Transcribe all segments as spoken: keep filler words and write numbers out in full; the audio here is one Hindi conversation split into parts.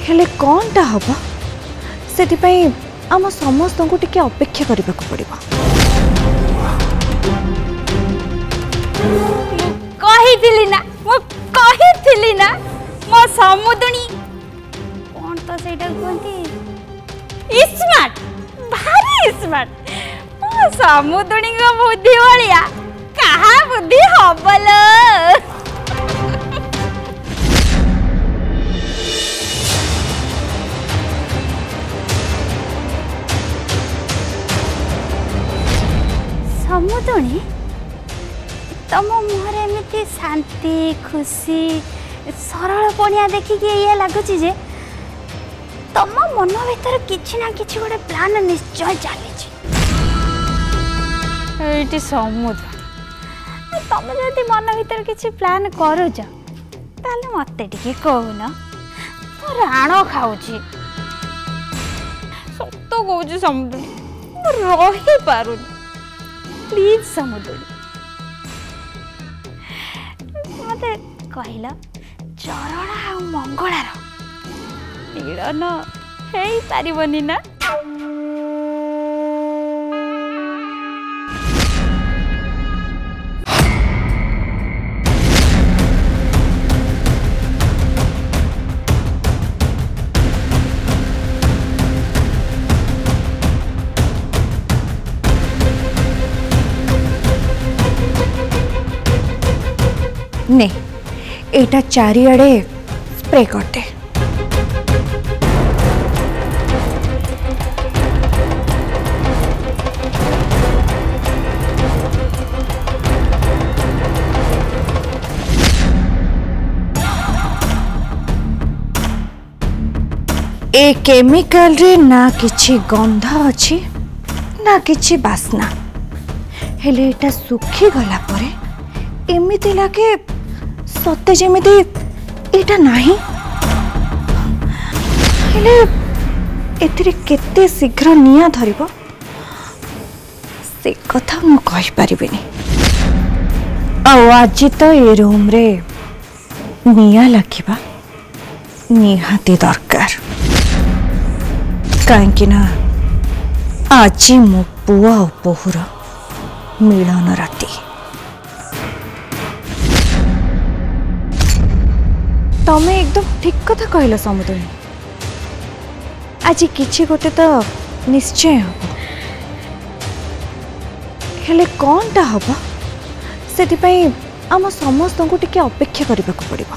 हेले कौनटा हम से आम समस्त को टिके अपेक्षा करने को पड़ो। कही ना मु कही ना मो समुदुणी कौन तो सेटा कहती स्मार्ट भारी स्मार्ट मो समुदुणी को बुद्धि वालिया कहा बुद्धि हबल। समुदुणी तम मुहरे एमती शांति खुशी सरल पणिया देखिकी ये लगुच जे तम मन भीतर किछि ना किछि गोटे प्लान निश्चय चली समुद्र तम जदि मन भीतर किछि प्लान करूच ताले मते टिके कहून तो राण खाऊची सत कहूची समुद्र रही पारुनी प्लीज समुद्र मते कहला चरण आ मंगलार मिलन हे पारिबनी ना। ने एटा चारिआडे स्प्रे करते ए केमिकल रे ना किछि गंध अछि ना किछि बास्ना हेले एटा सुखी गला परे एमिति लागे सत्य जेमिति एटा नाही हेले एथिरे केते शीघ्र निया धरिबो से कथा मु कहि परिबिनी। आ आज तो ए रूम रे निया लागिबा निहाती दरकार काहेकि ना आज मो पुआ और बहुर मिलन राति। तमें एकदम ठीक कथा कहल समुद्र आज किछि गोटे तो निश्चय हम हेले कौनटा हम से आम समस्त को टिके अपेक्षा करने को पड़ो।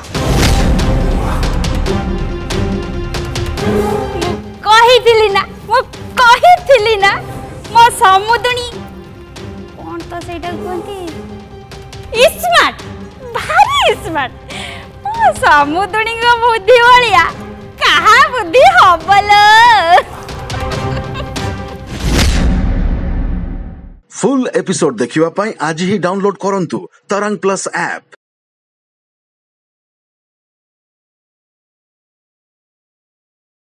कही ना मु कही ना मो समुदुणी कौन तो सेटा कहती स्मार्ट भारी स्मार्ट समुदुणी को बुद्धि वालिया कहा बुद्धि हबल। फुल एपिसोड देखिवा पाई आज ही डाउनलोड करंतु तरंग प्लस ऐप।